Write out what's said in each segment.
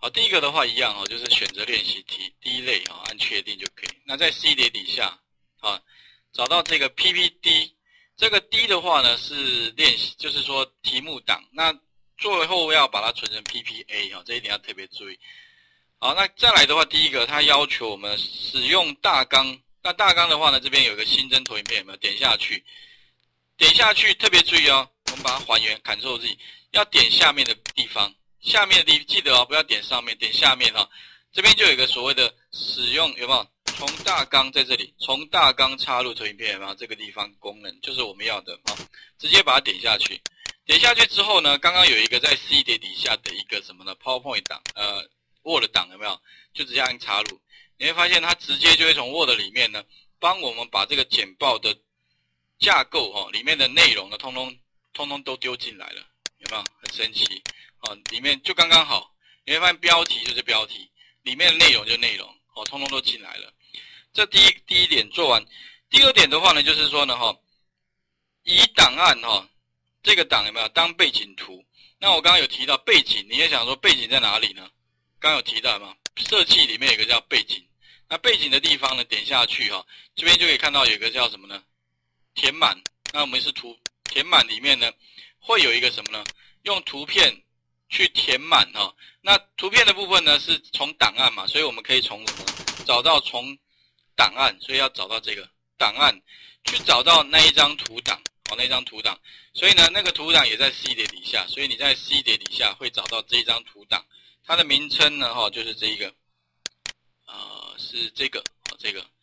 好，第一个的话一样就是选择练习题第一类按确定就可以。那在 C 碟底下找到这个 PPD， 这个 D 的话呢是练习，就是说题目档。那最后要把它存成 PPA 这一点要特别注意。好，那再来的话，第一个它要求我们使用大纲。那大纲的话呢，这边有个新增投影片，有没有？点下去，特别注意我们把它还原 Ctrl+Z， 要点下面的地方，记得不要点上面，点下面这边就有一个所谓的使用，有没有？从大纲在这里，从大纲插入投影片，有没有？这个地方功能就是我们要的直接把它点下去。点下去之后呢，刚刚有一个在 C 碟底下的一个什么呢 ？PowerPoint 档，Word 档有没有？就直接按插入，你会发现它直接就会从 Word 里面呢，帮我们把这个简报的架构里面的内容呢，通通都丢进来了，有没有？很神奇里面就刚刚好，你会发现标题就是标题，里面的内容就是内容通通都进来了。这第一点做完，第二点的话呢，就是说呢以档案这个档有没有当背景图？那我刚刚有提到背景，你也想说背景在哪里呢？刚刚有提到嘛，设计里面有一个叫背景，那背景的地方呢，点下去这边就可以看到有一个叫什么呢？填满。那我们是填满里面呢，会有一个什么呢？用图片去填满那图片的部分呢是从档案嘛，所以我们可以从什么找到从档案，所以要找到这个档案，去找到那一张图档那一张图档，所以呢那个图档也在 C 碟底下，所以你在 C 碟底下会找到这一张图档，它的名称呢就是这一个是这个这个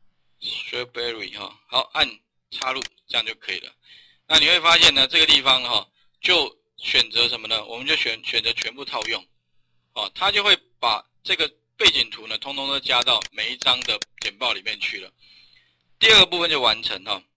Strawberry 好，按插入这样就可以了。那你会发现呢这个地方就选择什么呢？我们就选择全部套用它就会把这个背景图呢通通都加到每一张的简报里面去了。第二个部分就完成